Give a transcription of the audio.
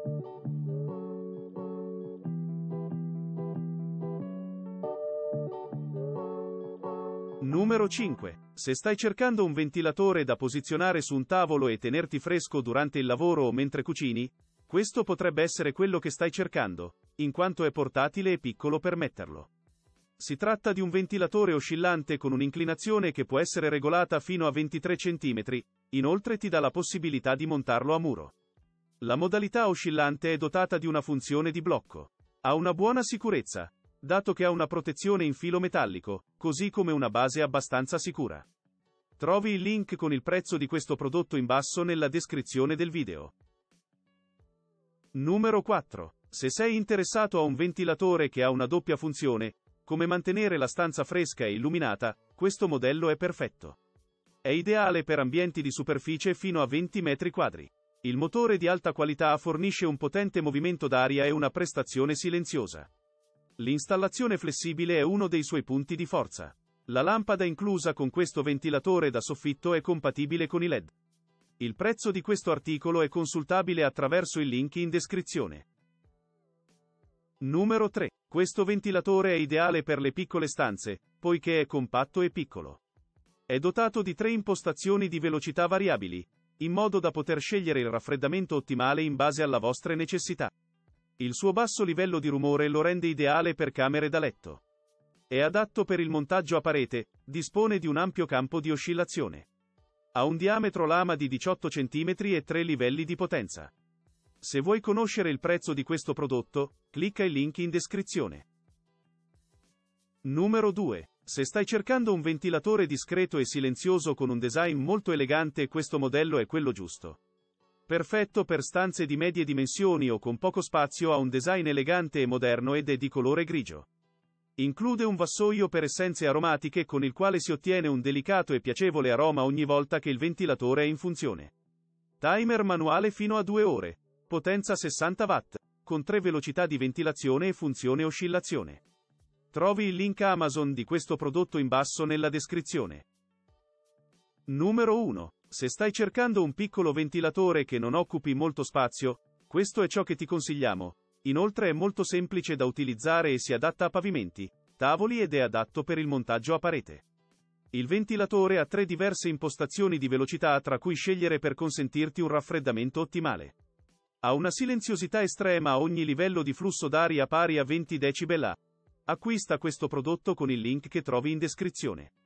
Numero 5. Se stai cercando un ventilatore da posizionare su un tavolo e tenerti fresco durante il lavoro o mentre cucini, questo potrebbe essere quello che stai cercando, in quanto è portatile e piccolo per metterlo. Si tratta di un ventilatore oscillante con un'inclinazione che può essere regolata fino a 23 cm, inoltre ti dà la possibilità di montarlo a muro. La modalità oscillante è dotata di una funzione di blocco. Ha una buona sicurezza, dato che ha una protezione in filo metallico, così come una base abbastanza sicura. Trovi il link con il prezzo di questo prodotto in basso nella descrizione del video. Numero 4. Se sei interessato a un ventilatore che ha una doppia funzione, come mantenere la stanza fresca e illuminata, questo modello è perfetto. È ideale per ambienti di superficie fino a 20 metri quadri. Il motore di alta qualità fornisce un potente movimento d'aria e una prestazione silenziosa. L'installazione flessibile è uno dei suoi punti di forza. La lampada inclusa con questo ventilatore da soffitto è compatibile con i LED. Il prezzo di questo articolo è consultabile attraverso il link in descrizione. Numero 3. Questo ventilatore è ideale per le piccole stanze, poiché è compatto e piccolo. È dotato di 3 impostazioni di velocità variabili, in modo da poter scegliere il raffreddamento ottimale in base alle vostre necessità. Il suo basso livello di rumore lo rende ideale per camere da letto. È adatto per il montaggio a parete, dispone di un ampio campo di oscillazione. Ha un diametro lama di 18 cm e 3 livelli di potenza. Se vuoi conoscere il prezzo di questo prodotto, clicca il link in descrizione. Numero 2. Se stai cercando un ventilatore discreto e silenzioso con un design molto elegante, questo modello è quello giusto. Perfetto per stanze di medie dimensioni o con poco spazio, ha un design elegante e moderno ed è di colore grigio. Include un vassoio per essenze aromatiche con il quale si ottiene un delicato e piacevole aroma ogni volta che il ventilatore è in funzione. Timer manuale fino a 2 ore. Potenza 60 watt, con 3 velocità di ventilazione e funzione oscillazione. Trovi il link Amazon di questo prodotto in basso nella descrizione. Numero 1. Se stai cercando un piccolo ventilatore che non occupi molto spazio, questo è ciò che ti consigliamo. Inoltre è molto semplice da utilizzare e si adatta a pavimenti, tavoli ed è adatto per il montaggio a parete. Il ventilatore ha 3 diverse impostazioni di velocità tra cui scegliere per consentirti un raffreddamento ottimale. Ha una silenziosità estrema a ogni livello di flusso d'aria pari a 20 decibel. Acquista questo prodotto con il link che trovi in descrizione.